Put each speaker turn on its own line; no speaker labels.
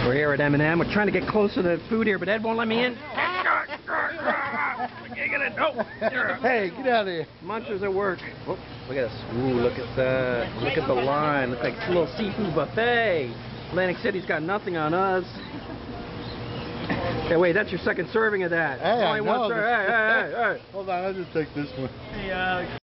We're here at M&M. We're trying to get closer to the food here, but Ed won't let me in.
Hey, get out of here.
Munchers at work. Oh, look at this. Ooh, look at that. Look at the line. Looks like a little seafood buffet. Atlantic City's got nothing on us. Hey, wait, that's your second serving of that.
Hey,
Only one serving. Hey.
Hold on, I'll just take this one.
Hey,